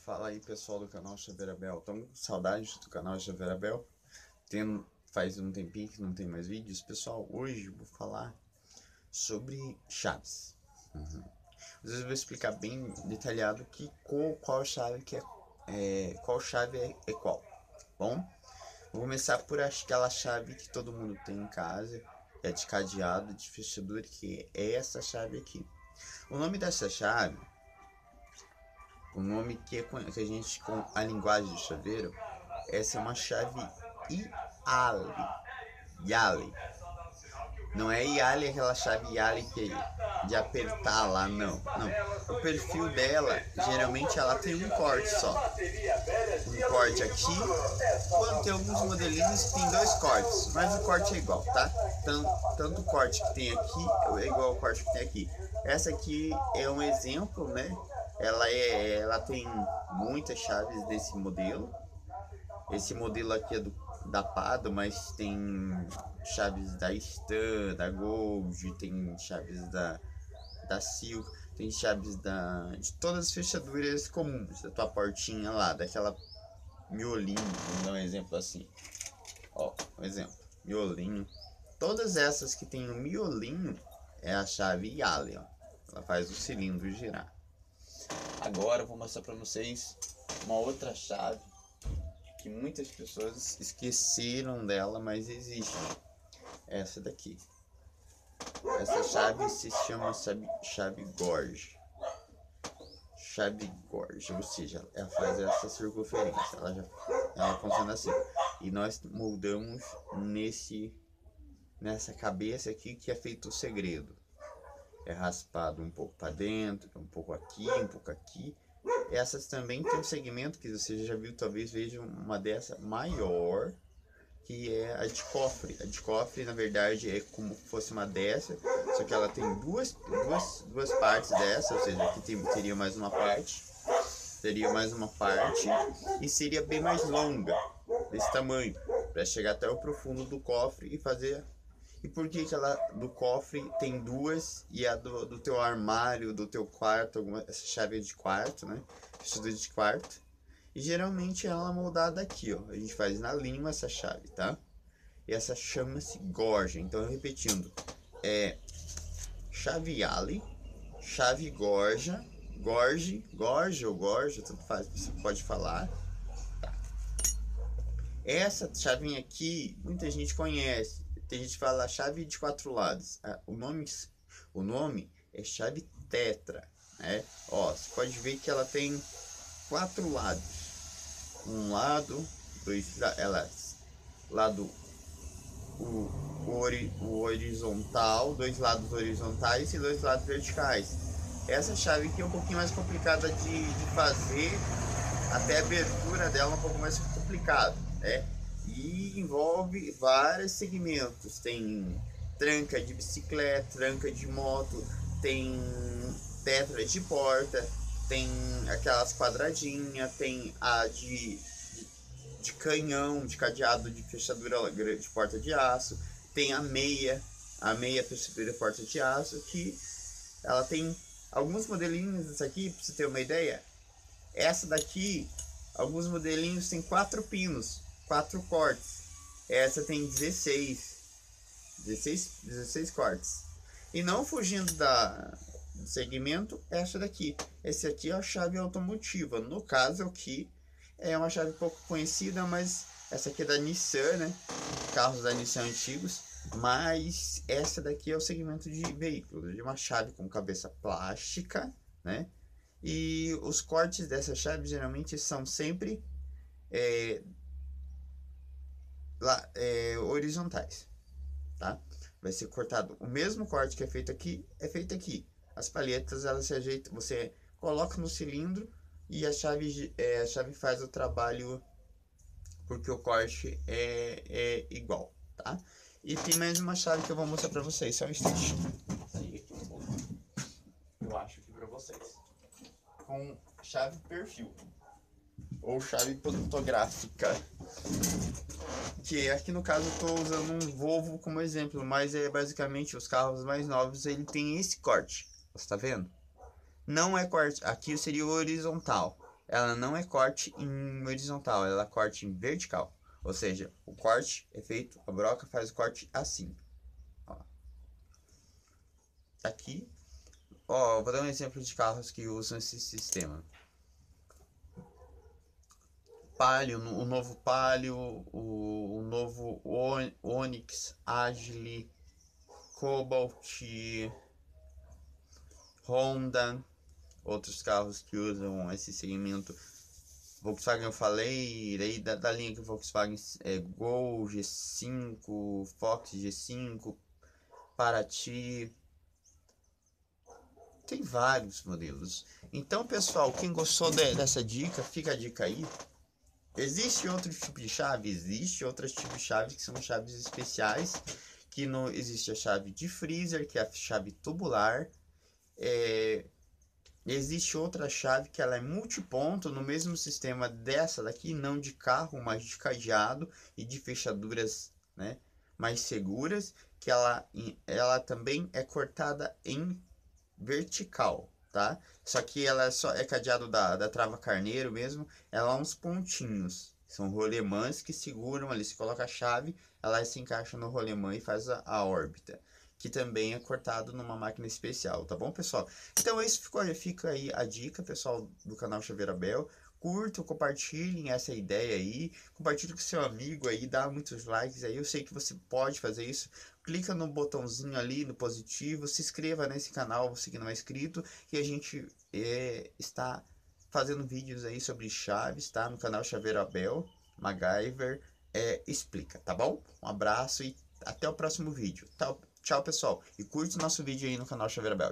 Fala aí, pessoal do canal Chaveira Bel. Estão com saudade do canal Chaveira Bel? Faz um tempinho que não tem mais vídeos. Pessoal, hoje eu vou falar sobre chaves. Às vezes eu vou explicar bem detalhado qual chave qual chave é qual. Bom, vou começar por aquela chave que todo mundo tem em casa, é de cadeado, de fechadura, que é essa chave aqui. O nome dessa chave, o nome que a gente, com a linguagem de chaveiro, essa é uma chave Yale. Não é Yale aquela chave Yale que de apertar lá, não. O perfil dela, geralmente ela tem um corte só. Um corte aqui, quando tem alguns modelinhos que tem dois cortes, mas o corte é igual, tá? Tanto o corte que tem aqui é igual ao corte que tem aqui. Essa aqui é um exemplo, né? Ela tem muitas chaves desse modelo. Esse modelo aqui é da Pado, mas tem chaves da Stan, da Gold, tem chaves da Silk, tem chaves de todas as fechaduras comuns da tua portinha lá, daquela miolinho, vamos dar um exemplo assim. Ó, um exemplo, miolinho. Todas essas que tem o miolinho é a chave Yale, ó. Ela faz o cilindro girar. Agora eu vou mostrar para vocês uma outra chave que muitas pessoas esqueceram dela, mas existe. Essa daqui. Essa chave se chama chave Gorge. Chave Gorge, ou seja, ela faz essa circunferência. Ela funciona assim. E nós moldamos nessa cabeça aqui que é feito o segredo. É raspado um pouco para dentro, um pouco aqui, um pouco aqui. Essas também tem um segmento que você já viu, talvez veja uma dessa maior, que é a de cofre. A de cofre, na verdade, é como se fosse uma dessa, só que ela tem duas partes dessa, ou seja, aqui teria mais uma parte, e seria bem mais longa, desse tamanho, para chegar até o profundo do cofre e fazer. E por que ela do cofre tem duas e a do teu armário, do teu quarto, essa chave é de quarto, né? Fechadura de quarto. E geralmente ela é moldada aqui, ó. A gente faz na lima essa chave, tá? E essa chama-se gorja. Então, repetindo, é chave Yale, chave gorja, gorja ou gorja, tanto faz, você pode falar. Tá. Essa chavinha aqui, muita gente conhece. Tem gente que fala chave de 4 lados. O nome é chave tetra, né? Ó, você pode ver que ela tem 4 lados. Um lado, lado o horizontal, 2 lados horizontais e 2 lados verticais. Essa chave aqui é um pouquinho mais complicada de fazer, até a abertura dela é um pouco mais complicada, né? E envolve vários segmentos. Tem tranca de bicicleta, tranca de moto, tem tetra de porta, tem aquelas quadradinhas, tem a de canhão, de cadeado de fechadura de porta de aço, tem a meia fechadura de porta de aço, que ela tem alguns modelinhos. Dessa aqui, pra você ter uma ideia, essa daqui, alguns modelinhos tem 4 pinos, 4 cortes. Essa tem 16 cortes. E não fugindo do segmento, essa daqui. Essa aqui é a chave automotiva. No caso aqui, é uma chave pouco conhecida, mas essa aqui é da Nissan, né? Carros da Nissan antigos. Mas essa daqui é o segmento de veículos, de uma chave com cabeça plástica, né? E os cortes dessa chave geralmente são sempre horizontais, tá? Vai ser cortado o mesmo corte que é feito aqui, As palhetas, elas se ajeitam, você coloca no cilindro e a chave faz o trabalho, porque o corte é igual, tá? E tem mais uma chave que eu vou mostrar pra vocês, só um instante. Eu acho aqui pra vocês. Com chave perfil, ou chave fotográfica, que aqui no caso eu estou usando um Volvo como exemplo, mas é basicamente os carros mais novos, ele tem esse corte, você está vendo? Não é corte, aqui seria horizontal, ela não é corte em horizontal, ela é corte em vertical. Ou seja, o corte é feito, a broca faz o corte assim. Ó. Aqui, ó, vou dar um exemplo de carros que usam esse sistema. Palio, o novo Palio, o novo Onix, Agile, Cobalt, Honda, outros carros que usam esse segmento. Volkswagen eu falei, daí da linha que Volkswagen é Gol, G5, Fox G5, Paraty, tem vários modelos. Então, pessoal, quem gostou dessa dica, fica a dica aí. Existe outro tipo de chave? Existe outros tipos de chave que são chaves especiais, que não existe a chave de freezer, que é a chave tubular. Existe outra chave que ela é multiponto no mesmo sistema dessa daqui, não de carro, mas de cadeado e de fechaduras, né, mais seguras, que ela também é cortada em vertical, tá? Só que ela só é cadeado da trava carneiro mesmo, ela é uns pontinhos. São rolemãs que seguram ali, você coloca a chave, ela se encaixa no rolemã e faz a órbita, que também é cortado numa máquina especial, tá bom, pessoal? Então isso fica aí a dica, pessoal, do canal Chaveiro Abel. Curtam, compartilhem essa ideia aí, compartilhe com seu amigo aí, dá muitos likes aí, eu sei que você pode fazer isso. Clica no botãozinho ali, no positivo, se inscreva nesse canal, você que não é inscrito, e a gente está fazendo vídeos aí sobre chaves, tá? No canal Chaveiro Abel, MacGyver, explica, tá bom? Um abraço e até o próximo vídeo. Tchau, pessoal. E curte o nosso vídeo aí no canal Chaveiro Abel.